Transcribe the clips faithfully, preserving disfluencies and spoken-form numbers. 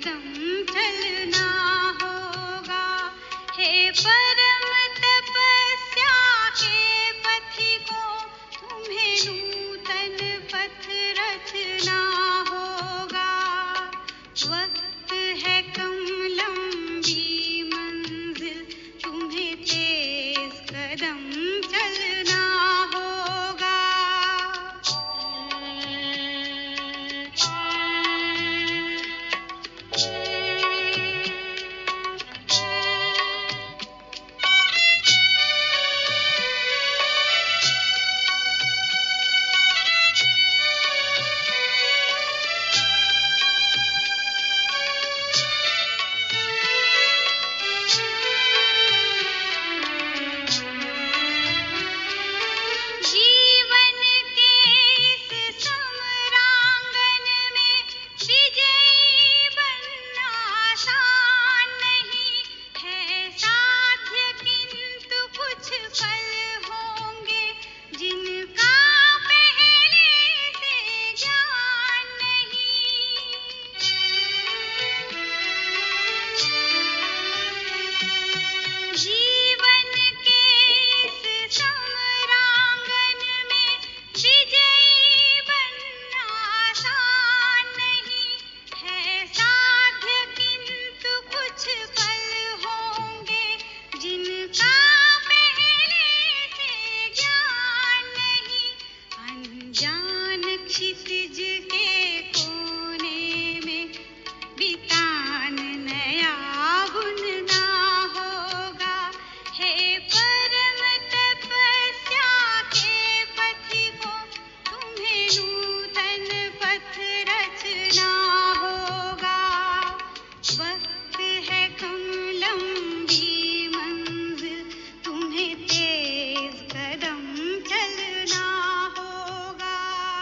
कदम चलना होगा। हे परम तपस्या के पथिकों, तुम्हें नूतन पथ रचना होगा। वक्त है कम लंबी मंजिल, तुम्हें तेज कदम चलना होगा। जीवन के इस समरांगन में विजयी बनना आसान नहीं है साध्य, किंतु कुछ पल होंगे जिनका पहले से ज्ञान नहीं। जीवन के इस समरांगन में विजयी बनना आसान नहीं है साध्य, किंतु कुछ पल होंगे जिनका पहले से ज्ञान नहीं। अनजान क्षितिज के कोने में बितान नया बुनना होगा। हे परम तपस्या के पथिकों, तुम्हें नूतन पथ रचना होगा। वक्त है कम लंबी मंजिल, तुम्हें तेज कदम चलना होगा।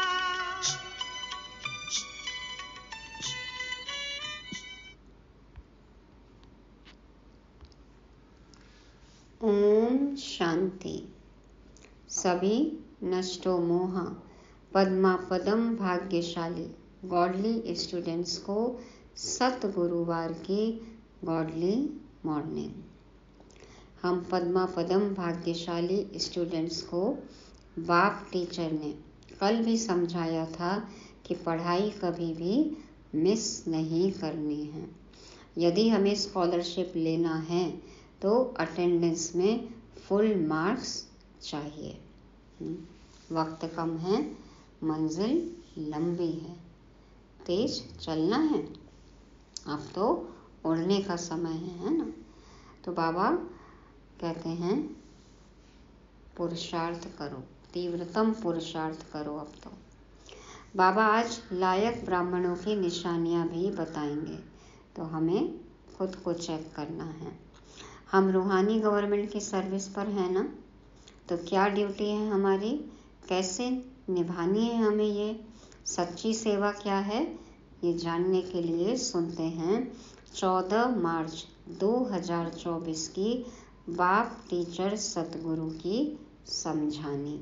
ओम शांति। सभी नष्टो मोहा पद्मा पदम भाग्यशाली गॉडली स्टूडेंट्स को सतगुरुवार की गॉडली मॉर्निंग। हम पद्मा पदम भाग्यशाली स्टूडेंट्स को बाप टीचर ने कल भी समझाया था कि पढ़ाई कभी भी मिस नहीं करनी है। यदि हमें स्कॉलरशिप लेना है तो अटेंडेंस में फुल मार्क्स चाहिए। वक्त कम है, मंजिल लंबी है, तेज चलना है। अब तो उड़ने का समय है, है ना। तो बाबा कहते हैं पुरुषार्थ करो, तीव्रतम पुरुषार्थ करो। अब तो बाबा आज लायक ब्राह्मणों की निशानियां भी बताएंगे, तो हमें खुद को चेक करना है। हम रूहानी गवर्नमेंट की सर्विस पर हैं ना, तो क्या ड्यूटी है हमारी, कैसे निभानी है हमें, ये सच्ची सेवा क्या है, ये जानने के लिए सुनते हैं चौदह मार्च दो हज़ार चौबीस की बाप टीचर सतगुरु की समझानी।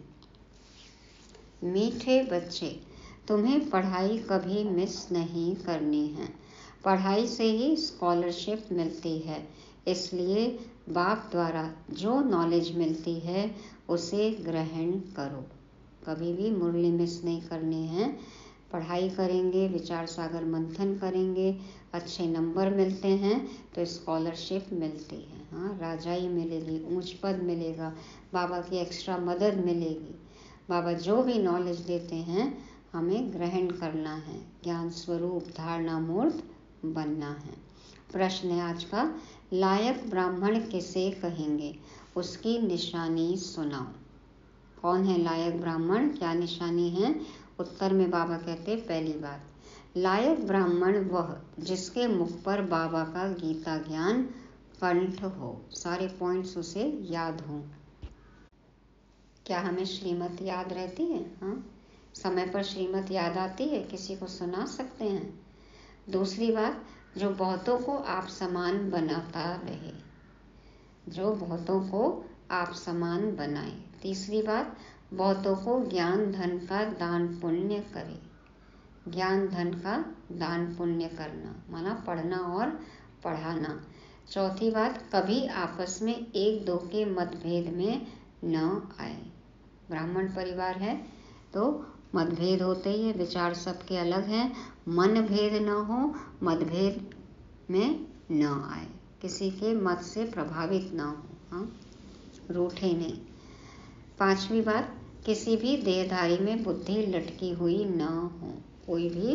मीठे बच्चे, तुम्हें पढ़ाई कभी मिस नहीं करनी है। पढ़ाई से ही स्कॉलरशिप मिलती है, इसलिए बाप द्वारा जो नॉलेज मिलती है उसे ग्रहण करो। कभी भी मुरली मिस नहीं करनी है। पढ़ाई करेंगे, विचार सागर मंथन करेंगे, अच्छे नंबर मिलते हैं तो स्कॉलरशिप मिलती है। हाँ, राजाई मिलेगी, ऊंच पद मिलेगा, बाबा की एक्स्ट्रा मदद मिलेगी। बाबा जो भी नॉलेज देते हैं हमें ग्रहण करना है, ज्ञान स्वरूप धारणा मूर्त बनना है। प्रश्न है आज का, लायक ब्राह्मण किसे कहेंगे, उसकी निशानी सुनाओ। कौन है लायक ब्राह्मण, क्या निशानी है? उत्तर में बाबा कहते पहली बात, लायक ब्राह्मण वह जिसके मुख पर बाबा का गीता ज्ञान कंठ हो, सारे पॉइंट्स उसे याद हों। क्या हमें श्रीमत याद रहती है? हाँ, समय पर श्रीमत याद आती है, किसी को सुना सकते हैं। दूसरी बात, जो बहुतों को आप समान बनाता रहे, जो बहुतों को आप समान बनाए। तीसरी बात, बहुतों को ज्ञान धन का दान पुण्य करे। ज्ञान धन का दान पुण्य करना, माना पढ़ना और पढ़ाना। चौथी बात, कभी आपस में एक दो के मतभेद में न आए। ब्राह्मण परिवार है तो मतभेद होते ही है, विचार सबके अलग हैं, मन भेद न हो, मतभेद में न आए, किसी के मत से प्रभावित न हो, हाँ, रूठे नहीं। पांचवी बात, किसी भी देहधारी में बुद्धि लटकी हुई न हो। कोई भी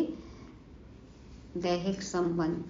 दैहिक संबंध,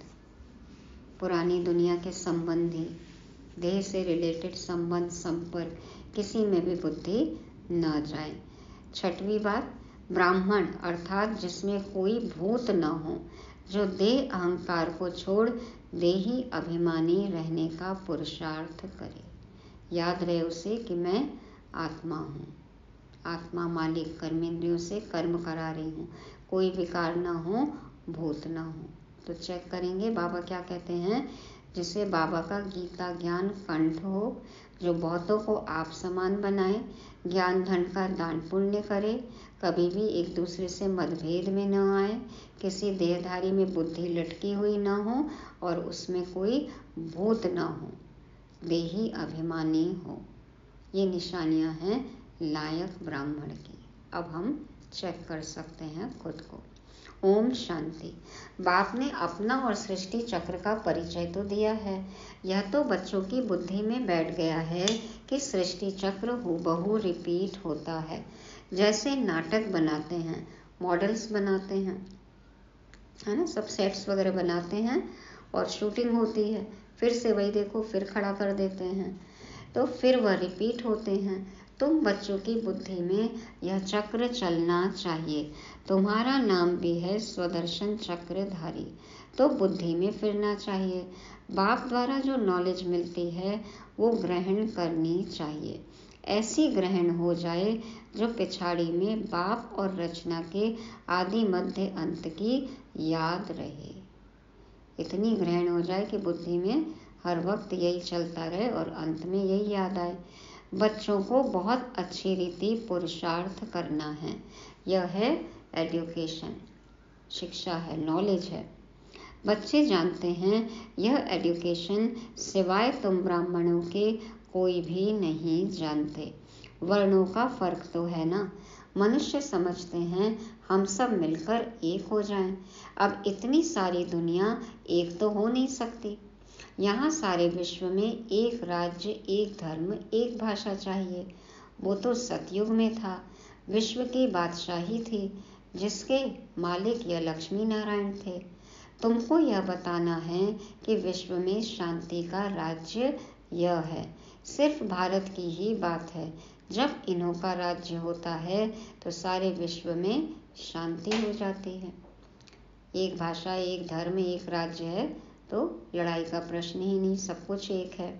पुरानी दुनिया के संबंधी, देह से रिलेटेड संबंध, संपर्क, किसी में भी बुद्धि न जाए। छठवीं बात, ब्राह्मण अर्थात जिसमें कोई भूत न हो, जो देह अहंकार को छोड़ देही अभिमानी रहने का पुरुषार्थ करे। याद रहे उसे कि मैं आत्मा हूँ, आत्मा मालिक, कर्मेंद्रियों से कर्म करा रही हूँ, कोई विकार न हो, भूत न हो। तो चेक करेंगे बाबा क्या कहते हैं, जिसे बाबा का गीता ज्ञान कंठ हो, जो बहुतों को आप समान बनाए, ज्ञान धन का दान पुण्य करे, कभी भी एक दूसरे से मतभेद में न आए, किसी देहधारी में बुद्धि लटकी हुई न हो और उसमें कोई भूत न हो, देही अभिमानी हो। ये निशानियां हैं लायक ब्राह्मण की। अब हम चेक कर सकते हैं खुद को। ओम शांति। बाप ने अपना और सृष्टि चक्र का परिचय तो दिया है, यह तो बच्चों की बुद्धि में बैठ गया है कि सृष्टि चक्र हूबहू रिपीट होता है। जैसे नाटक बनाते हैं, मॉडल्स बनाते हैं, है ना, सब सेट्स वगैरह बनाते हैं और शूटिंग होती है, फिर से वही देखो, फिर खड़ा कर देते हैं, तो फिर वह रिपीट होते हैं। तुम बच्चों की बुद्धि में यह चक्र चलना चाहिए। तुम्हारा नाम भी है स्वदर्शन चक्रधारी, तो बुद्धि में फिरना चाहिए। बाप द्वारा जो नॉलेज मिलती है वो ग्रहण करनी चाहिए। ऐसी ग्रहण हो जाए जो पिछाड़ी में बाप और रचना के आदि मध्य अंत की याद रहे। इतनी ग्रहण हो जाए कि बुद्धि में हर वक्त यही चलता रहे और अंत में यही याद आए। बच्चों को बहुत अच्छी रीति पुरुषार्थ करना है। यह है एजुकेशन, शिक्षा है, नॉलेज है। बच्चे जानते हैं यह एजुकेशन सिवाय तुम ब्राह्मणों के कोई भी नहीं जानते। वर्णों का फर्क तो है ना। मनुष्य समझते हैं हम सब मिलकर एक हो जाएं। अब इतनी सारी दुनिया एक तो हो नहीं सकती। यहाँ सारे विश्व में एक राज्य, एक धर्म, एक भाषा चाहिए। वो तो सतयुग में था, विश्व की बादशाही थी, जिसके मालिक यह लक्ष्मी नारायण थे। तुमको यह बताना है कि विश्व में शांति का राज्य यह है। सिर्फ भारत की ही बात है, जब इन्हों का राज्य होता है तो सारे विश्व में शांति हो जाती है। एक भाषा, एक धर्म, एक राज्य है तो लड़ाई का प्रश्न ही नहीं, सब कुछ एक है,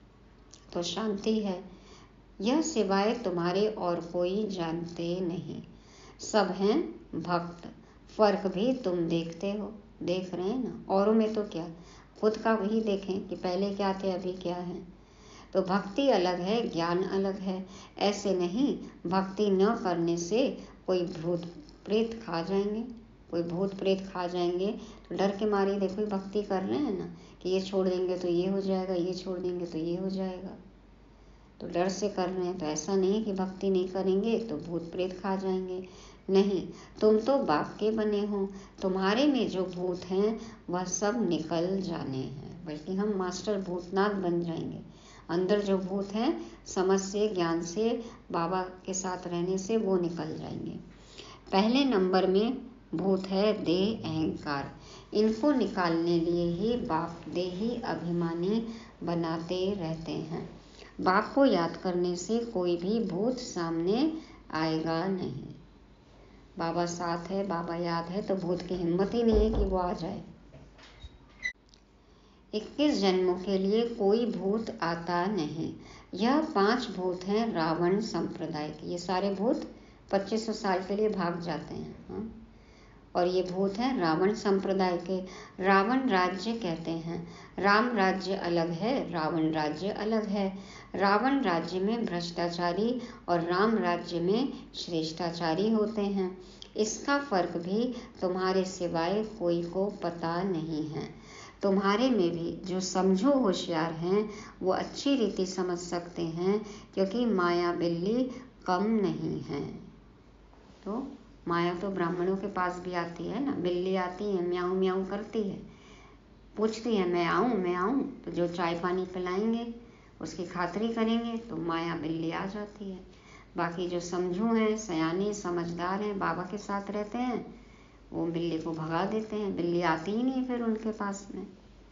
तो शांति है। यह सिवाय तुम्हारे और कोई जानते नहीं। सब हैं भक्त। फर्क भी तुम देखते हो, देख रहे हैं ना। औरों में तो क्या, खुद का वही देखें कि पहले क्या थे, अभी क्या है। तो भक्ति अलग है, ज्ञान अलग है। ऐसे नहीं भक्ति न करने से कोई भूत प्रेत खा जाएंगे, कोई भूत प्रेत खा जाएंगे तो डर के मारे देखो भक्ति कर रहे हैं ना, कि ये छोड़ देंगे तो ये हो जाएगा, ये छोड़ देंगे तो ये हो जाएगा, तो डर से कर रहे हैं। तो ऐसा नहीं कि भक्ति नहीं करेंगे तो भूत प्रेत खा जाएंगे, नहीं। तुम तो बाप के बने हो, तुम्हारे में जो भूत हैं वह सब निकल जाने हैं, बल्कि हम मास्टर भूतनाथ बन जाएंगे। अंदर जो भूत हैं समझ से, ज्ञान से, बाबा के साथ रहने से वो निकल जाएंगे। पहले नंबर में भूत है देह अहंकार। इनको निकालने लिए ही बाप देही अभिमानी बनाते रहते हैं। बाप को याद करने से कोई भी भूत सामने आएगा नहीं। बाबा साथ है, बाबा याद है, तो भूत की हिम्मत ही नहीं है कि वो आ जाए। इक्कीस जन्मों के लिए कोई भूत आता नहीं। यह पांच भूत हैं रावण संप्रदाय के। ये सारे भूत पच्चीस सौ साल के लिए भाग जाते हैं, हाँ? और ये भूत हैं रावण संप्रदाय के। रावण राज्य कहते हैं। राम राज्य अलग है, रावण राज्य अलग है। रावण राज्य में भ्रष्टाचारी और राम राज्य में श्रेष्ठाचारी होते हैं। इसका फर्क भी तुम्हारे सिवाय कोई को पता नहीं है। तुम्हारे में भी जो समझो होशियार हैं वो अच्छी रीति समझ सकते हैं, क्योंकि माया बिल्ली कम नहीं है। तो माया तो ब्राह्मणों के पास भी आती है ना, बिल्ली आती है, म्याऊं म्याऊं करती है, पूछती है मैं आऊं मैं आऊं, तो जो चाय पानी पिलाएंगे उसकी खातिरी करेंगे तो माया बिल्ली आ जाती है। बाकी जो समझू हैं, सयाने समझदार हैं, बाबा के साथ रहते हैं, वो बिल्ली को भगा देते हैं, बिल्ली आती ही नहीं फिर उनके पास में।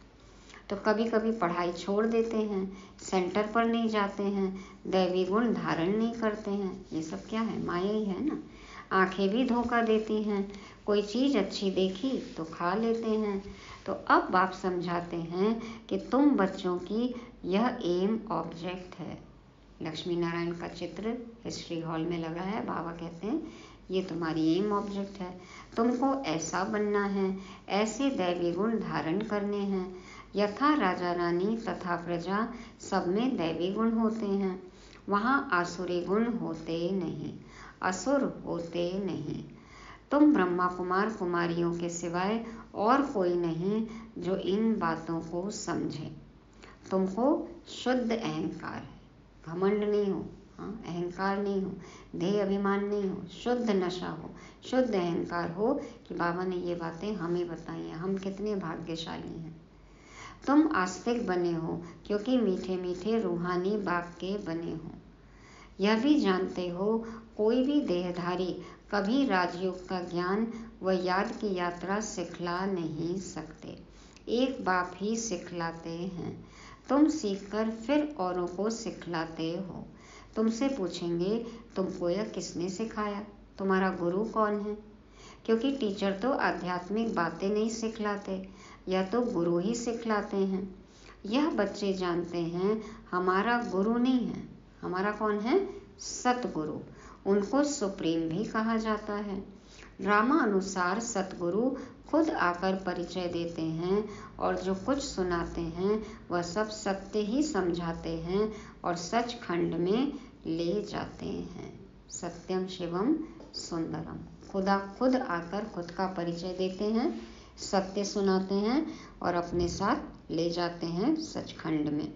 तो कभी कभी पढ़ाई छोड़ देते हैं, सेंटर पर नहीं जाते हैं, दैवी गुण धारण नहीं करते हैं। ये सब क्या है? माया ही है ना। आंखें भी धोखा देती हैं, कोई चीज़ अच्छी देखी तो खा लेते हैं। तो अब बाप समझाते हैं कि तुम बच्चों की यह एम ऑब्जेक्ट है। लक्ष्मी नारायण का चित्र हिस्ट्री हॉल में लगा है। बाबा कहते हैं ये तुम्हारी एम ऑब्जेक्ट है, तुमको ऐसा बनना है, ऐसे दैवी गुण धारण करने हैं। यथा राजा रानी तथा प्रजा सब में दैवी गुण होते हैं, वहाँ आसुरी गुण होते नहीं, असुर होते नहीं। तुम ब्रह्मा कुमार कुमारियों के सिवाय और कोई नहीं जो इन बातों को समझे। तुमको शुद्ध अहंकार है, घमंड नहीं हो, हाँ अहंकार नहीं हो, देह अभिमान नहीं हो, शुद्ध नशा हो, शुद्ध अहंकार हो कि बाबा ने ये बातें हमें बताई हैं, हम कितने भाग्यशाली हैं। तुम आस्तिक बने हो क्योंकि मीठे मीठे रूहानी बाग के बने हो। यह भी जानते हो कोई भी देहधारी कभी राजयोग का ज्ञान व याद की यात्रा सिखला नहीं सकते, एक बाप ही सिखलाते हैं। तुम सीखकर फिर औरों को सिखलाते हो। तुमसे पूछेंगे तुमको यह किसने सिखाया, तुम्हारा गुरु कौन है? क्योंकि टीचर तो आध्यात्मिक बातें नहीं सिखलाते, यह तो गुरु ही सिखलाते हैं। यह बच्चे जानते हैं हमारा गुरु नहीं है, हमारा कौन है? सतगुरु। उनको सुप्रीम भी कहा जाता है। ड्रामा अनुसार सतगुरु खुद आकर परिचय देते हैं और जो कुछ सुनाते हैं वह सब सत्य ही समझाते हैं और सच खंड में ले जाते हैं। सत्यम शिवम सुंदरम। खुदा खुद आकर खुद का परिचय देते हैं, सत्य सुनाते हैं और अपने साथ ले जाते हैं सचखंड में।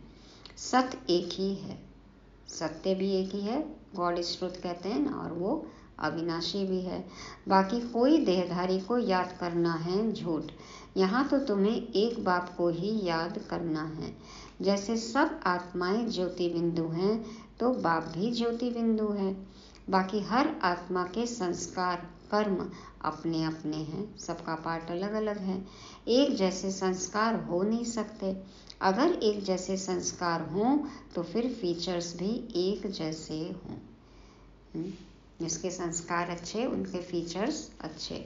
सत्य एक ही है, सत्य भी एक ही है, गॉड इज ट्रुथ कहते हैं ना, और वो अविनाशी भी है। बाकी कोई देहधारी को याद करना है झूठ। यहाँ तो तुम्हें एक बाप को ही याद करना है। जैसे सब आत्माएं ज्योति बिंदु हैं तो बाप भी ज्योति बिंदु है। बाकी हर आत्मा के संस्कार कर्म अपने अपने हैं, सबका पार्ट अलग अलग है। एक जैसे संस्कार हो नहीं सकते। अगर एक जैसे संस्कार हों तो फिर फीचर्स भी एक जैसे हों। जिसके संस्कार अच्छे उनके फीचर्स अच्छे।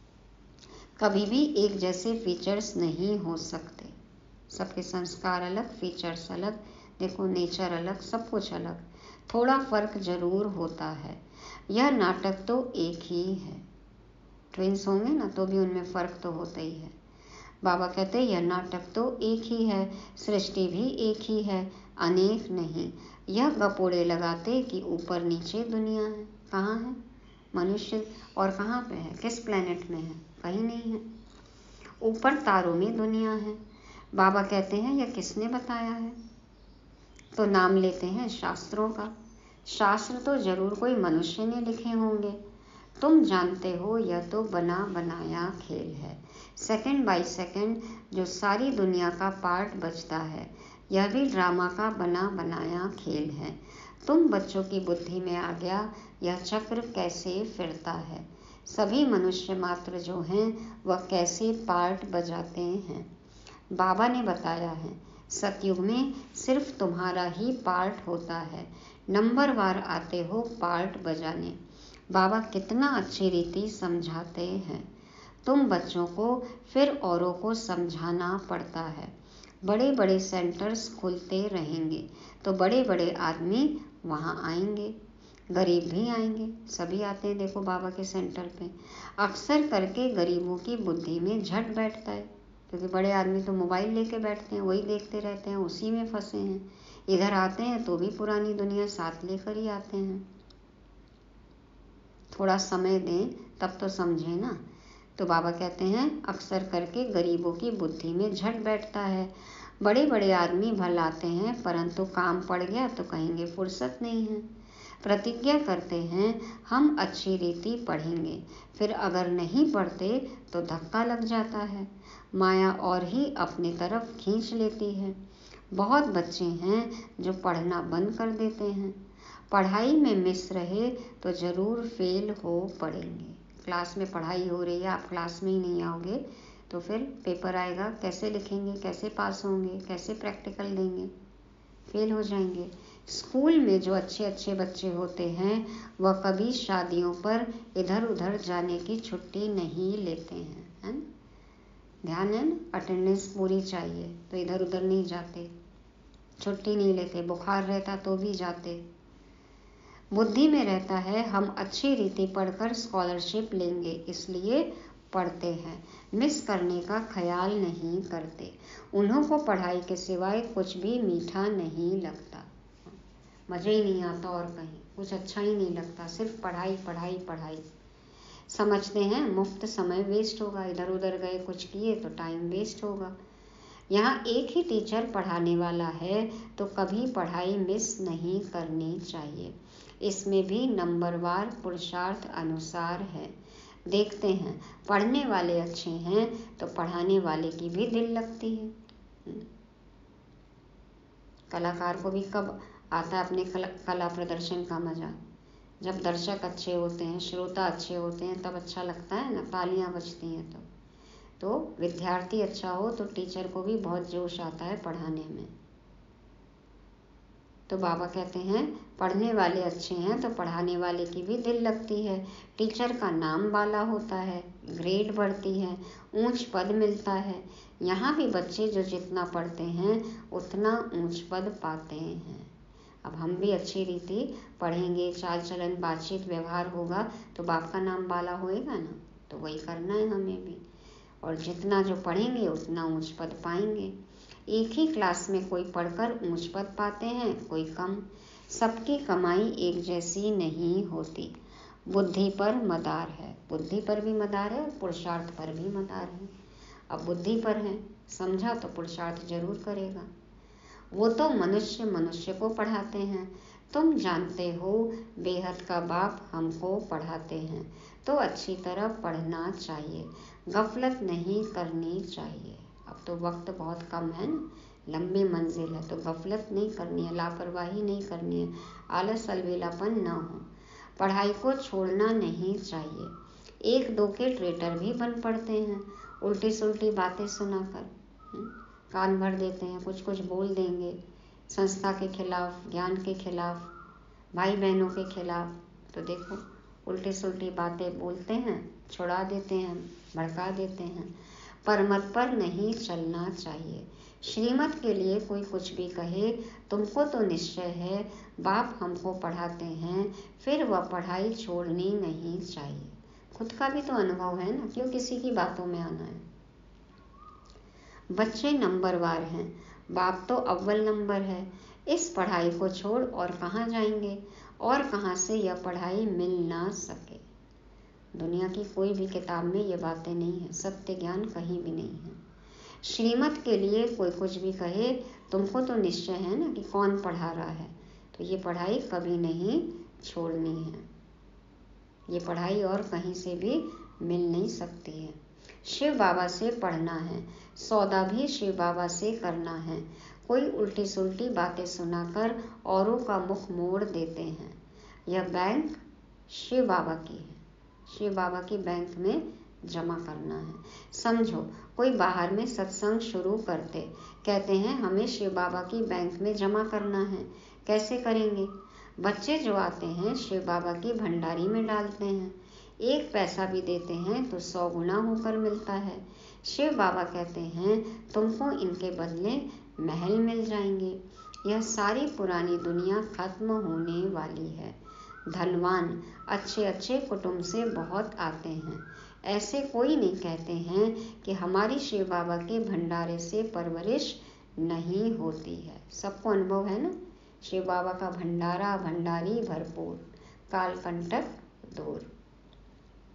कभी भी एक जैसे फीचर्स नहीं हो सकते, सबके संस्कार अलग, फीचर्स अलग। देखो नेचर अलग, सब कुछ अलग, थोड़ा फर्क जरूर होता है। यह नाटक तो एक ही है, ट्विंस होंगे ना तो भी उनमें फर्क तो होता ही है। बाबा कहते हैं यह नाटक तो एक ही है, सृष्टि भी एक ही है, अनेक नहीं। यह गपोड़े लगाते कि ऊपर नीचे दुनिया है। कहाँ है मनुष्य और कहाँ पे है, किस प्लेनेट में है? कहीं नहीं है। ऊपर तारों में दुनिया है। बाबा कहते हैं यह किसने बताया है? तो नाम लेते हैं शास्त्रों का। शास्त्र तो जरूर कोई मनुष्य ने लिखे होंगे। तुम जानते हो यह तो बना बनाया खेल है। सेकंड बाय सेकंड जो सारी दुनिया का पार्ट बचता है, यह भी ड्रामा का बना बनाया खेल है। तुम बच्चों की बुद्धि में आ गया यह चक्र कैसे फिरता है। सभी मनुष्य मात्र जो हैं वह कैसे पार्ट बजाते हैं। बाबा ने बताया है सतयुग में सिर्फ तुम्हारा ही पार्ट होता है, नंबर वार आते हो पार्ट बजाने। बाबा कितना अच्छी रीति समझाते हैं। तुम बच्चों को फिर औरों को समझाना पड़ता है। बड़े बड़े सेंटर्स खुलते रहेंगे तो बड़े बड़े आदमी वहाँ आएंगे, गरीब भी आएंगे, सभी आते हैं। देखो बाबा के सेंटर पे अक्सर करके गरीबों की बुद्धि में झट बैठता है, क्योंकि बड़े आदमी तो मोबाइल लेके बैठते हैं, वही देखते रहते हैं, उसी में फंसे हैं। इधर आते हैं तो भी पुरानी दुनिया साथ लेकर ही आते हैं। थोड़ा समय दें तब तो समझे ना। तो बाबा कहते हैं अक्सर करके गरीबों की बुद्धि में झट बैठता है। बड़े बड़े आदमी भलाते हैं, परंतु काम पड़ गया तो कहेंगे फुर्सत नहीं है। प्रतिज्ञा करते हैं हम अच्छी रीति पढ़ेंगे, फिर अगर नहीं पढ़ते तो धक्का लग जाता है। माया और ही अपनी तरफ खींच लेती है। बहुत बच्चे हैं जो पढ़ना बंद कर देते हैं। पढ़ाई में मिस रहे तो ज़रूर फेल हो पड़ेंगे। क्लास में पढ़ाई हो रही है, आप क्लास में ही नहीं आओगे तो फिर पेपर आएगा, कैसे लिखेंगे, कैसे पास होंगे, कैसे प्रैक्टिकल देंगे, फेल हो जाएंगे। स्कूल में जो अच्छे अच्छे बच्चे होते हैं वह कभी शादियों पर इधर उधर जाने की छुट्टी नहीं लेते हैं, है ना? ध्यान है ना, अटेंडेंस पूरी चाहिए तो इधर उधर नहीं जाते, छुट्टी नहीं लेते, बुखार रहता तो भी जाते। बुद्धि में रहता है हम अच्छी रीति पढ़कर स्कॉलरशिप लेंगे, इसलिए पढ़ते हैं, मिस करने का ख्याल नहीं करते। उन्हों को पढ़ाई के सिवाय कुछ भी मीठा नहीं लगता, मज़ा ही नहीं आता और कहीं कुछ अच्छा ही नहीं लगता, सिर्फ पढ़ाई पढ़ाई पढ़ाई। समझते हैं मुफ्त समय वेस्ट होगा, इधर उधर गए कुछ किए तो टाइम वेस्ट होगा। यहाँ एक ही टीचर पढ़ाने वाला है तो कभी पढ़ाई मिस नहीं करनी चाहिए। इसमें भी नंबरवार पुरुषार्थ अनुसार है। देखते हैं पढ़ने वाले अच्छे हैं तो पढ़ाने वाले की भी दिल लगती है। कलाकार को भी कब आता है अपने कला, कला प्रदर्शन का मज़ा? जब दर्शक अच्छे होते हैं, श्रोता अच्छे होते हैं, तब अच्छा लगता है ना, तालियां बजती हैं तब। तो विद्यार्थी अच्छा हो तो टीचर को भी बहुत जोश आता है पढ़ाने में। तो बाबा कहते हैं पढ़ने वाले अच्छे हैं तो पढ़ाने वाले की भी दिल लगती है। टीचर का नाम बाला होता है, ग्रेड बढ़ती है, ऊंच पद मिलता है। यहाँ भी बच्चे जो जितना पढ़ते हैं उतना ऊंच पद पाते हैं। अब हम भी अच्छी रीति पढ़ेंगे, चाल चलन बातचीत व्यवहार होगा तो बाप का नाम बाला होएगा ना, तो वही करना है हमें भी। और जितना जो पढ़ेंगे उतना ऊंच पद पाएंगे। एक ही क्लास में कोई पढ़कर ऊंच पद पाते हैं, कोई कम। सबकी कमाई एक जैसी नहीं होती। बुद्धि पर मदार है, बुद्धि पर भी मदार है और पुरुषार्थ पर भी मदार है। अब बुद्धि पर है, समझा तो पुरुषार्थ जरूर करेगा। वो तो मनुष्य मनुष्य को पढ़ाते हैं, तुम जानते हो बेहद का बाप हमको पढ़ाते हैं, तो अच्छी तरह पढ़ना चाहिए, गफलत नहीं करनी चाहिए। अब तो वक्त बहुत कम है ना, लंबी मंजिल है, तो गफलत नहीं करनी है, लापरवाही नहीं करनी है, आलस अलबेलापन ना हो। पढ़ाई को छोड़ना नहीं चाहिए। एक दो के ट्रेटर भी बन पड़ते हैं, उल्टी सुल्टी बातें सुनाकर कान भर देते हैं, कुछ कुछ बोल देंगे संस्था के खिलाफ, ज्ञान के खिलाफ, भाई बहनों के खिलाफ। तो देखो उल्टी सुल्टी बातें बोलते हैं, छुड़ा देते हैं, भड़का देते हैं। परमत पर नहीं चलना चाहिए। श्रीमत के लिए कोई कुछ भी कहे, तुमको तो निश्चय है बाप हमको पढ़ाते हैं, फिर वह पढ़ाई छोड़नी नहीं चाहिए। खुद का भी तो अनुभव है ना, क्यों किसी की बातों में आना है। बच्चे नंबरवार हैं, बाप तो अव्वल नंबर है। इस पढ़ाई को छोड़ और कहाँ जाएंगे, और कहाँ से यह पढ़ाई मिल ना सके। दुनिया की कोई भी किताब में ये बातें नहीं है, सत्य ज्ञान कहीं भी नहीं है। श्रीमत के लिए कोई कुछ भी कहे, तुमको तो निश्चय है ना कि कौन पढ़ा रहा है, तो ये पढ़ाई कभी नहीं छोड़नी है। ये पढ़ाई और कहीं से भी मिल नहीं सकती है। शिव बाबा से पढ़ना है, सौदा भी शिव बाबा से करना है। कोई उल्टी सुल्टी बातें सुनाकर औरों का मुख मोड़ देते हैं। यह बैंक शिव बाबा की है, शिव बाबा की बैंक में जमा करना है। समझो कोई बाहर में सत्संग शुरू करते, कहते हैं हमें शिव बाबा की बैंक में जमा करना है। कैसे करेंगे? बच्चे जो आते हैं शिव बाबा की भंडारी में डालते हैं, एक पैसा भी देते हैं तो सौ गुना होकर मिलता है। शिव बाबा कहते हैं तुमको इनके बदले महल मिल जाएंगे। यह सारी पुरानी दुनिया खत्म होने वाली है। धनवान अच्छे अच्छे कुटुंब से बहुत आते हैं, ऐसे कोई नहीं कहते हैं कि हमारी शिव बाबा के भंडारे से परवरिश नहीं होती है। सबको अनुभव है ना, शिव बाबा का भंडारा भंडारी भरपूर, काल कंटक दूर।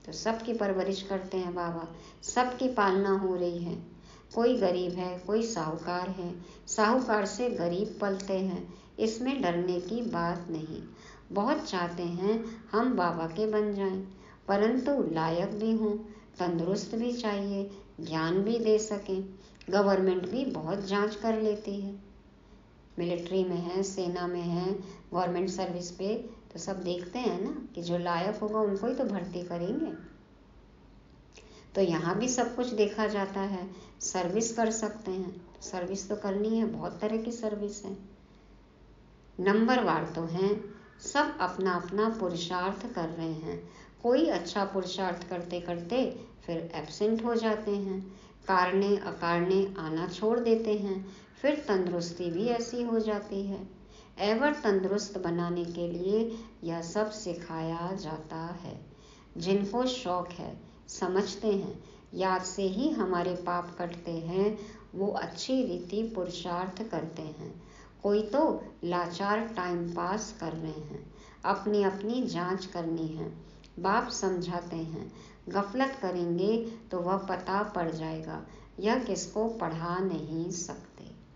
तो सबकी परवरिश करते हैं बाबा, सबकी पालना हो रही है। कोई गरीब है, कोई साहूकार है, साहूकार से गरीब पलते हैं, इसमें डरने की बात नहीं। बहुत चाहते हैं हम बाबा के बन जाएं, परंतु लायक भी हों, तंदुरुस्त भी चाहिए, ज्ञान भी दे सकें। गवर्नमेंट भी बहुत जांच कर लेती है, मिलिट्री में है, सेना में है, गवर्नमेंट सर्विस पे, तो सब देखते हैं ना कि जो लायक होगा उनको ही तो भर्ती करेंगे। तो यहाँ भी सब कुछ देखा जाता है, सर्विस कर सकते हैं, सर्विस तो करनी है, बहुत तरह की सर्विस है। नंबरवार तो हैं, सब अपना अपना पुरुषार्थ कर रहे हैं। कोई अच्छा पुरुषार्थ करते करते फिर एब्सेंट हो जाते हैं, कारणे अकारणे आना छोड़ देते हैं, फिर तंदुरुस्ती भी ऐसी हो जाती है। एवर तंदुरुस्त बनाने के लिए यह सब सिखाया जाता है। जिनको शौक है, समझते हैं, याद से ही हमारे पाप कटते हैं, वो अच्छी रीति पुरुषार्थ करते हैं। कोई तो लाचार टाइम पास कर रहे हैं, अपनी अपनी जांच करनी है। बाप समझाते हैं, गफलत करेंगे तो वह पता पड़ जाएगा, यह किसको पढ़ा नहीं सकते।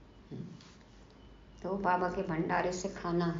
तो बाबा के भंडारे से खाना है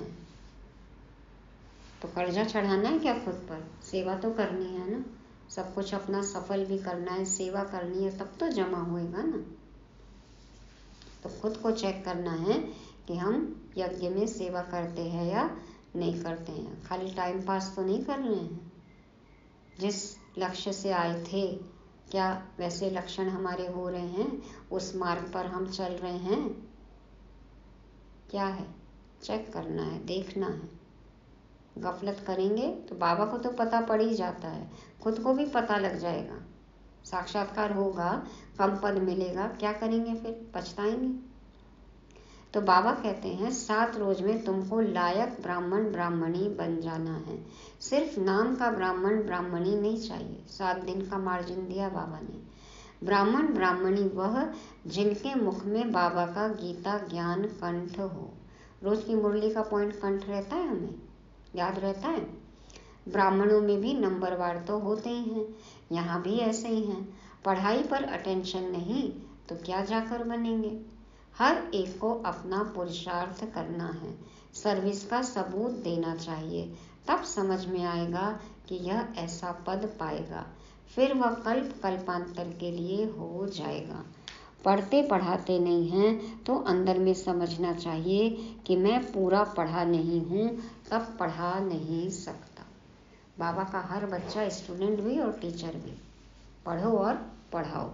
तो कर्जा चढ़ाना है क्या खुद पर? सेवा तो करनी है ना, सब कुछ अपना सफल भी करना है, सेवा करनी है, तब तो जमा होएगा ना। तो खुद को चेक करना है कि हम यज्ञ में सेवा करते हैं या नहीं करते हैं, खाली टाइम पास तो नहीं कर रहे हैं। जिस लक्ष्य से आए थे, क्या वैसे लक्षण हमारे हो रहे हैं, उस मार्ग पर हम चल रहे हैं, क्या है चेक करना है, देखना है। गफलत करेंगे तो बाबा को तो पता पड़ ही जाता है, खुद को भी पता लग जाएगा। साक्षात्कार होगा, कम पद मिलेगा, क्या करेंगे फिर? पछताएंगे। तो बाबा कहते हैं सात रोज में तुमको लायक ब्राह्मण ब्राह्मणी बन जाना है। सिर्फ नाम का ब्राह्मण ब्राह्मणी नहीं चाहिए, सात दिन का मार्जिन दिया बाबा ने। ब्राह्मण ब्राह्मणी वह जिनके मुख में बाबा का गीता ज्ञान कंठ हो। रोज की मुरली का पॉइंट कंठ रहता है, हमें याद रहता है। ब्राह्मणों में भी नंबरवार तो होते ही हैं, यहाँ भी ऐसे ही हैं। पढ़ाई पर अटेंशन नहीं तो क्या जाकर बनेंगे। हर एक को अपना पुरुषार्थ करना है, सर्विस का सबूत देना चाहिए, तब समझ में आएगा कि यह ऐसा पद पाएगा, फिर वह कल्प कल्पांतर के लिए हो जाएगा। पढ़ते पढ़ाते नहीं हैं तो अंदर में समझना चाहिए कि मैं पूरा पढ़ा नहीं हूँ, तब पढ़ा नहीं सकता। बाबा का हर बच्चा स्टूडेंट भी और टीचर भी, पढ़ो और पढ़ाओ।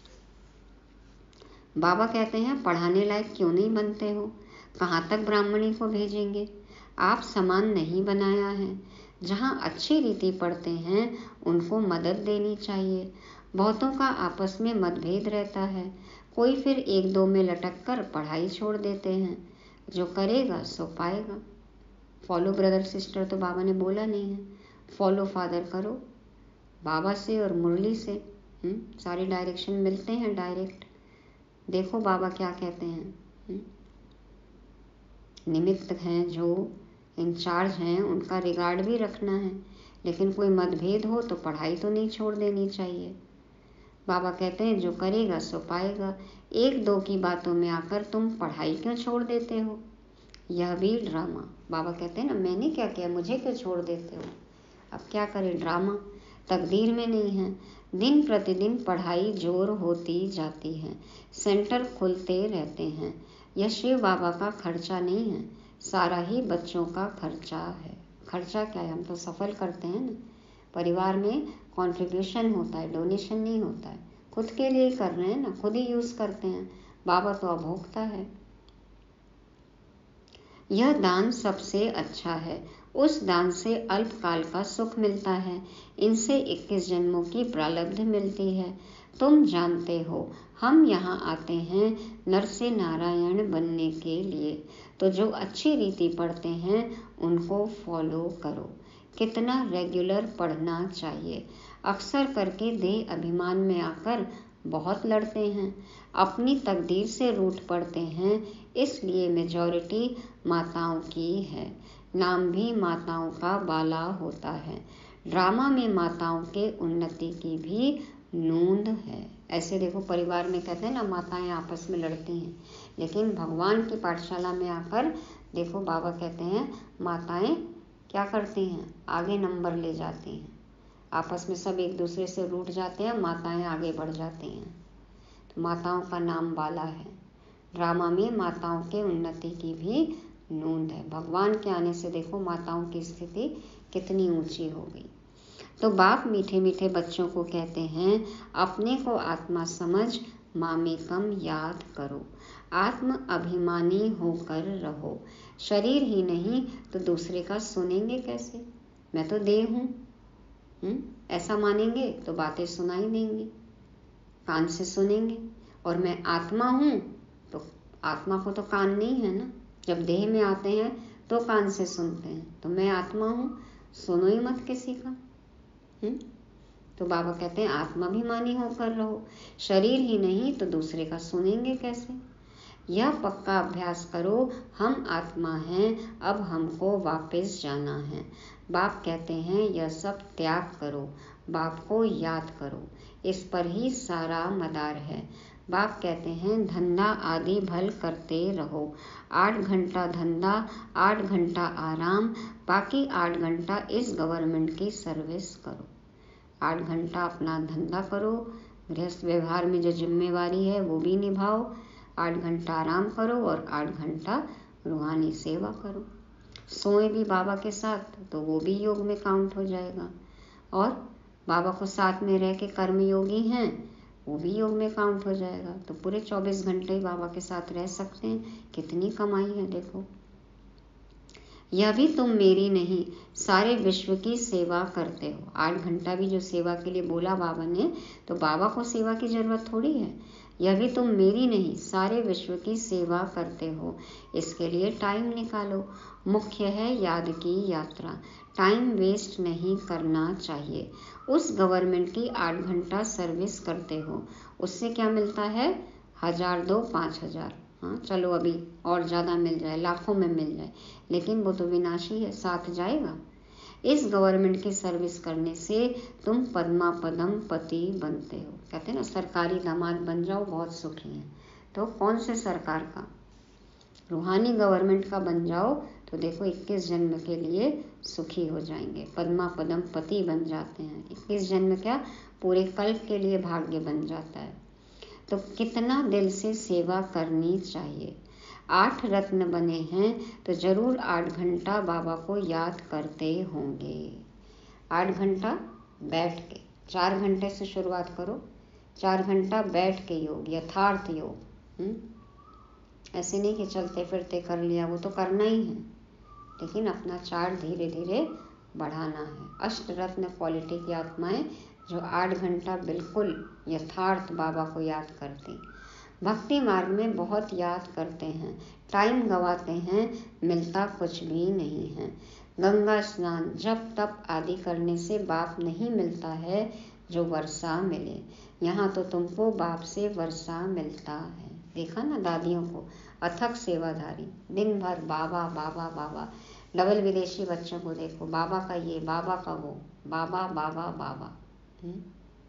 बाबा कहते हैं पढ़ाने लायक क्यों नहीं बनते हो, कहाँ तक ब्राह्मणी को भेजेंगे। आप समान नहीं बनाया है, जहाँ अच्छी रीति पढ़ते हैं उनको मदद देनी चाहिए। बहुतों का आपस में मतभेद रहता है, कोई फिर एक दो में लटक कर पढ़ाई छोड़ देते हैं। जो करेगा सो पाएगा। फॉलो ब्रदर सिस्टर तो बाबा ने बोला नहीं है, फॉलो फादर करो। बाबा से और मुरली से हुँ? सारे डायरेक्शन मिलते हैं डायरेक्ट। देखो बाबा क्या कहते हैं। हुँ? निमित्त हैं जो इंचार्ज हैं, उनका रिगार्ड भी रखना है, लेकिन कोई मतभेद हो तो पढ़ाई तो नहीं छोड़ देनी चाहिए। बाबा कहते हैं जो करेगा सो पाएगा। एक दो की बातों में आकर तुम पढ़ाई क्यों छोड़ देते हो, यह भी ड्रामा। बाबा कहते हैं ना, मैंने क्या किया, मुझे क्यों छोड़ देते हो। अब क्या करें, ड्रामा तकदीर में नहीं है। दिन प्रतिदिन पढ़ाई जोर होती जाती है, सेंटर खुलते रहते हैं। यह शिव बाबा का खर्चा नहीं है, सारा ही बच्चों का खर्चा है। खर्चा क्या है, हम तो सफल करते हैं ना, परिवार में कंट्रीब्यूशन होता है, डोनेशन नहीं होता है। खुद के लिए कर रहे हैं ना, खुद ही यूज करते हैं। बाबा तो अभोक्ता है। यह दान सबसे अच्छा है, उस दान से अल्पकाल का सुख मिलता है, इनसे इक्कीस जन्मों की प्रारब्ध मिलती है। तुम जानते हो हम यहाँ आते हैं नर से नारायण बनने के लिए, तो जो अच्छी रीति पढ़ते हैं उनको फॉलो करो। कितना रेगुलर पढ़ना चाहिए। अक्सर करके देह अभिमान में आकर बहुत लड़ते हैं, अपनी तकदीर से रूठ पड़ते हैं, इसलिए मेजॉरिटी माताओं की है। नाम भी माताओं का बाला होता है। ड्रामा में माताओं के उन्नति की भी नूंद है। ऐसे देखो परिवार में कहते हैं ना, माताएं आपस में लड़ती हैं, लेकिन भगवान की पाठशाला में आकर देखो बाबा कहते हैं माताएं क्या करती हैं, आगे नंबर ले जाती हैं। आपस में सब एक दूसरे से रूठ जाते हैं, माताएं आगे बढ़ जाती हैं। तो माताओं का नाम बाला है। ड्रामा में माताओं के उन्नति की भी नूंद है। भगवान के आने से देखो माताओं की स्थिति कितनी ऊंची हो गई। तो बाप मीठे मीठे बच्चों को कहते हैं, अपने को आत्मा समझ मामेकम याद करो, आत्म अभिमानी होकर रहो। शरीर ही नहीं तो दूसरे का सुनेंगे कैसे? मैं तो देह हूँ, ऐसा मानेंगे तो बातें सुनाई देंगी, कान से सुनेंगे। और मैं आत्मा हूँ तो आत्मा को तो कान नहीं है ना, जब देह में आते हैं तो कान से सुनते हैं। तो मैं आत्मा हूँ, सुनो ही मत किसी का। हुँ? तो बाबा कहते हैं आत्माभिमानी होकर रहो, शरीर ही नहीं तो दूसरे का सुनेंगे कैसे? यह पक्का अभ्यास करो, हम आत्मा हैं, अब हमको वापस जाना है। बाप कहते हैं यह सब त्याग करो, बाप को याद करो, इस पर ही सारा मदार है। बाप कहते हैं धंधा आदि भल करते रहो, आठ घंटा धंधा, आठ घंटा आराम, बाकी आठ घंटा इस गवर्नमेंट की सर्विस करो। आठ घंटा अपना धंधा करो, गृहस्थ व्यवहार में जो जिम्मेवारी है वो भी निभाओ, आठ घंटा आराम करो और आठ घंटा रूहानी सेवा करो। सोए भी बाबा के साथ तो वो भी योग में काउंट हो जाएगा, और बाबा को साथ में रह के कर्म योगी हैं वो भी योग में काउंट हो जाएगा। तो पूरे चौबीस घंटे ही बाबा के साथ रह सकते हैं। कितनी कमाई है देखो। यह भी तुम मेरी नहीं सारे विश्व की सेवा करते हो। आठ घंटा भी जो सेवा के लिए बोला बाबा ने, तो बाबा को सेवा की जरूरत थोड़ी है। यह भी तुम मेरी नहीं सारे विश्व की सेवा करते हो, इसके लिए टाइम निकालो। मुख्य है याद की यात्रा, टाइम वेस्ट नहीं करना चाहिए। उस गवर्नमेंट की आठ घंटा सर्विस करते हो, उससे क्या मिलता है? हजार दो पाँच हजार, हाँ चलो अभी और ज़्यादा मिल जाए, लाखों में मिल जाए, लेकिन वो तो विनाशी है, साथ जाएगा। इस गवर्नमेंट की सर्विस करने से तुम पद्मा पदम पति बनते हो। कहते हैं ना सरकारी दामाद बन जाओ बहुत सुखी हैं। तो कौन से सरकार का? रूहानी गवर्नमेंट का बन जाओ तो देखो इक्कीस जन्म के लिए सुखी हो जाएंगे, पद्मा पदम पति बन जाते हैं। इक्कीस जन्म क्या, पूरे कल्प के लिए भाग्य बन जाता है। तो कितना दिल से सेवा करनी चाहिए। आठ रत्न बने हैं तो जरूर आठ घंटा बाबा को याद करते होंगे। आठ घंटा बैठ के, चार घंटे से शुरुआत करो, चार घंटा बैठ के योग, यथार्थ योग। हुँ? ऐसे नहीं कि चलते फिरते कर लिया, वो तो करना ही है, लेकिन अपना चार्ट धीरे धीरे बढ़ाना है। अष्ट रत्न क्वालिटी की आत्माएं जो आठ घंटा बिल्कुल यथार्थ बाबा को याद करती, भक्ति मार्ग में बहुत याद करते हैं, टाइम गवाते हैं, मिलता कुछ भी नहीं है। गंगा स्नान जप तप आदि करने से बाप नहीं मिलता है जो वर्षा मिले, यहाँ तो तुमको बाप से वर्षा मिलता है। देखा ना दादियों को, अथक सेवाधारी, दिन भर बाबा बाबा बाबा। डबल विदेशी बच्चों को देखो, बाबा का ये, बाबा का वो, बाबा बाबा बाबा। हुँ?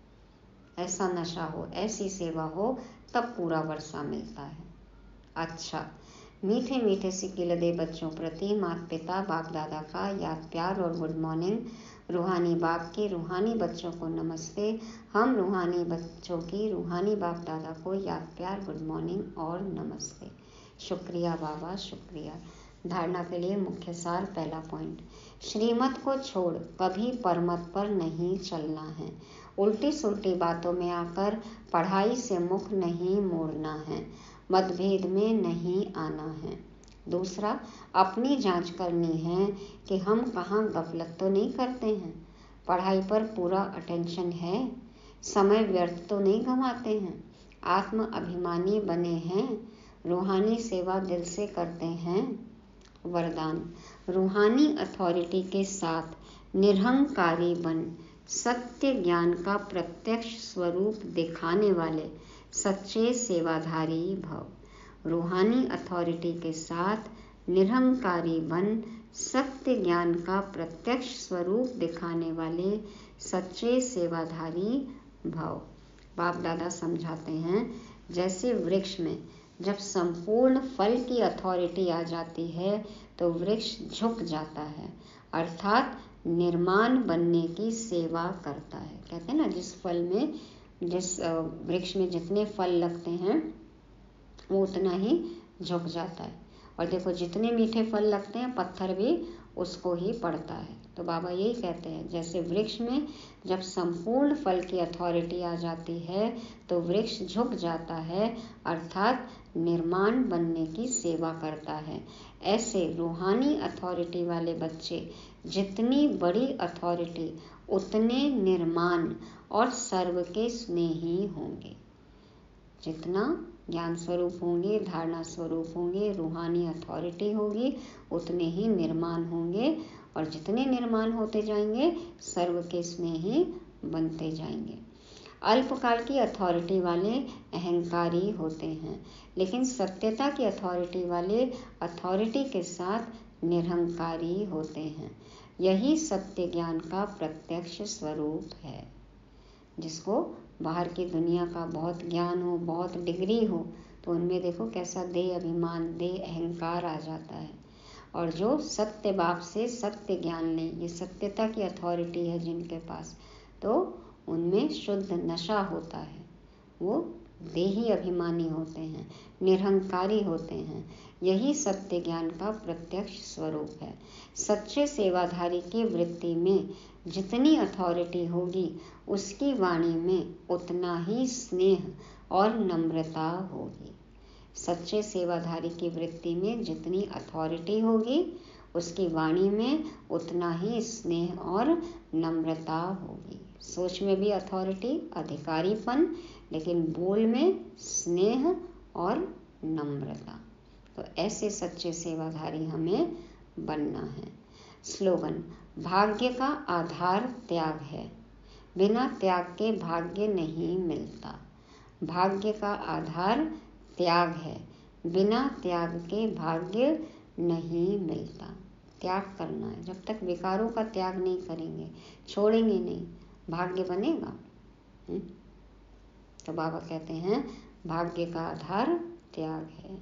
ऐसा नशा हो, ऐसी सेवा हो, तब पूरा वर्षा मिलता है। अच्छा, मीठे मीठे सिकिलदे बच्चों प्रति माता पिता बाप दादा का याद प्यार और गुड मॉर्निंग। रूहानी बाप के रूहानी बच्चों को नमस्ते। हम रूहानी बच्चों की रूहानी बाप दादा को याद प्यार गुड मॉर्निंग और नमस्ते। शुक्रिया बाबा, शुक्रिया। धारणा के लिए मुख्य सार, पहला पॉइंट, श्रीमत को छोड़ कभी परमत पर नहीं चलना है। उल्टी सुल्टी बातों में आकर पढ़ाई से मुख नहीं मोड़ना है, मतभेद में नहीं आना है। दूसरा, अपनी जांच करनी है कि हम कहाँ गफलत तो नहीं करते हैं, पढ़ाई पर पूरा अटेंशन है, समय व्यर्थ तो नहीं गंवाते हैं, आत्म अभिमानी बने हैं, रूहानी सेवा दिल से करते हैं। वरदान, रूहानी अथॉरिटी के साथ निरहंकारी बन सत्य ज्ञान का प्रत्यक्ष स्वरूप दिखाने वाले सच्चे सेवाधारी भव। रूहानी अथॉरिटी के साथ निरहंकारी बन सत्य ज्ञान का प्रत्यक्ष स्वरूप दिखाने वाले सच्चे सेवाधारी भव। बाप दादा समझाते हैं, जैसे वृक्ष में जब संपूर्ण फल की अथॉरिटी आ जाती है तो वृक्ष झुक जाता है, अर्थात निर्माण बनने की सेवा करता है। कहते हैं ना, जिस फल में जिस वृक्ष में जितने फल लगते हैं वो उतना ही झुक जाता है। और देखो, जितने मीठे फल लगते हैं पत्थर भी उसको ही पड़ता है। तो बाबा यही कहते हैं, जैसे वृक्ष में जब संपूर्ण फल की अथॉरिटी आ जाती है तो वृक्ष झुक जाता है, अर्थात निर्माण बनने की सेवा करता है। ऐसे रूहानी अथॉरिटी वाले बच्चे जितनी बड़ी अथॉरिटी उतने निर्माण और सर्व के स्नेही होंगे। जितना ज्ञान स्वरूप होंगे, धारणा स्वरूप होंगे, रूहानी अथॉरिटी होगी, उतने ही निर्माण होंगे, और जितने निर्माण होते जाएंगे सर्व के स्नेही बनते जाएंगे। अल्पकाल की अथॉरिटी वाले अहंकारी होते हैं, लेकिन सत्यता की अथॉरिटी वाले अथॉरिटी के साथ निरहंकारी होते हैं। यही सत्य ज्ञान का प्रत्यक्ष स्वरूप है। जिसको बाहर की दुनिया का बहुत ज्ञान हो, बहुत डिग्री हो, तो उनमें देखो कैसा देह अभिमान, देह अहंकार आ जाता है। और जो सत्य बाप से सत्य ज्ञान ले, ये सत्यता की अथॉरिटी है जिनके पास, तो उनमें शुद्ध नशा होता है। वो देही अभिमानी होते हैं, निरहंकारी होते हैं। यही सत्य ज्ञान का प्रत्यक्ष स्वरूप है। सच्चे सेवाधारी की वृत्ति में जितनी अथॉरिटी होगी, उसकी वाणी में उतना ही स्नेह और नम्रता होगी। सच्चे सेवाधारी की वृत्ति में जितनी अथॉरिटी होगी, उसकी वाणी में उतना ही स्नेह और नम्रता होगी। सोच में भी अथॉरिटी, अधिकारीपन, लेकिन बोल में स्नेह और नम्रता। तो ऐसे सच्चे सेवाधारी हमें बनना है। स्लोगन: भाग्य का आधार त्याग है, बिना त्याग के भाग्य नहीं मिलता। भाग्य का आधार त्याग है, बिना त्याग के भाग्य नहीं मिलता। त्याग करना है। जब तक विकारों का त्याग नहीं करेंगे, छोड़ेंगे नहीं, भाग्य बनेगा। हुँ? तो बाबा कहते हैं, भाग्य का आधार त्याग है,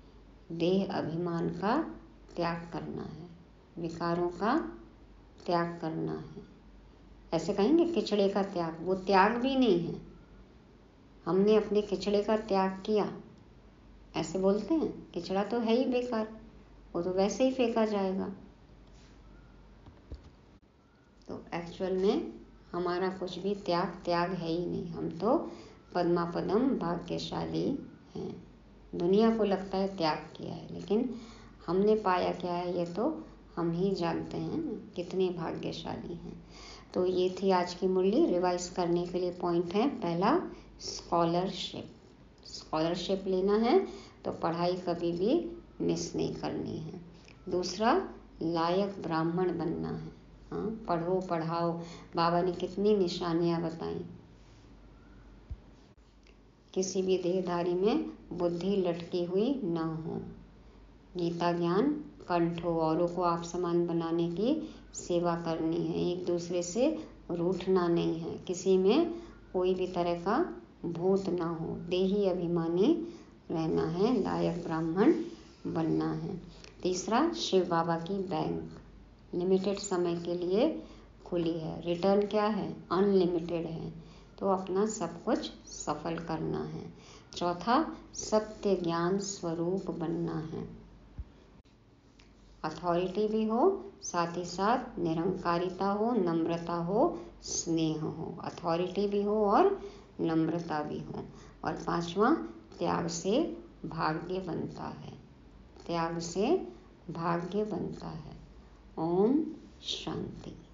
देह अभिमान का त्याग करना है, विकारों का त्याग करना है। ऐसे कहेंगे किचड़े का त्याग, वो त्याग भी नहीं है। हमने अपने किचड़े का त्याग किया, ऐसे बोलते हैं। किचड़ा तो है ही बेकार, वो तो वैसे ही फेंका जाएगा। तो एक्चुअल में हमारा कुछ भी त्याग त्याग है ही नहीं। हम तो पद्मापदम भाग्यशाली हैं। दुनिया को लगता है त्याग किया है, लेकिन हमने पाया क्या है ये तो हम ही जानते हैं कितने भाग्यशाली हैं। तो ये थी आज की मुरली। रिवाइज करने के लिए पॉइंट है, पहला स्कॉलरशिप। स्कॉलरशिप लेना है तो पढ़ाई कभी भी मिस नहीं करनी है। दूसरा, लायक ब्राह्मण बनना है। हाँ, पढ़ो पढ़ाओ। बाबा ने कितनी निशानियाँ बताई। किसी भी देहधारी में बुद्धि लटकी हुई ना हो। गीता ज्ञान कंठ हो, औरों को आप समान बनाने की सेवा करनी है। एक दूसरे से रूठना नहीं है। किसी में कोई भी तरह का भूत ना हो। देही अभिमानी रहना है, लायक ब्राह्मण बनना है। तीसरा, शिव बाबा की बैंक लिमिटेड समय के लिए खुली है। रिटर्न क्या है? अनलिमिटेड है। तो अपना सब कुछ सफल करना है। चौथा, सत्य ज्ञान स्वरूप बनना है। अथॉरिटी भी हो, साथ ही साथ निरंकारिता हो, नम्रता हो, स्नेह हो। अथॉरिटी भी हो और नम्रता भी हो। और पांचवा, त्याग से भाग्य बनता है। त्याग से भाग्य बनता है। ओम शांति।